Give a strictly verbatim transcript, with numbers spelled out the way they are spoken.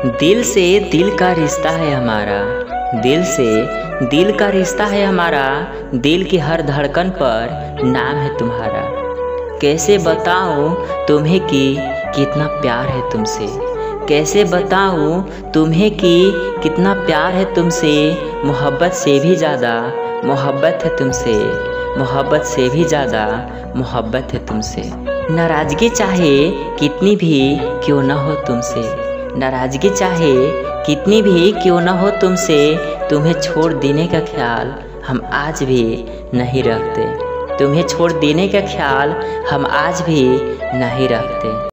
दिल से दिल का रिश्ता है हमारा, दिल से दिल का रिश्ता है हमारा, दिल की हर धड़कन पर नाम है तुम्हारा। कैसे बताऊँ तुम्हें कि कितना प्यार है तुमसे, कैसे बताऊँ तुम्हें कि कितना प्यार है तुमसे। मोहब्बत से भी ज़्यादा मोहब्बत है तुमसे, मोहब्बत से भी ज़्यादा मोहब्बत है तुमसे। नाराज़गी चाहे कितनी भी क्यों ना हो तुमसे, नाराज़गी चाहे कितनी भी क्यों ना हो तुमसे, तुम्हें छोड़ देने का ख्याल हम आज भी नहीं रखते, तुम्हें छोड़ देने का ख्याल हम आज भी नहीं रखते।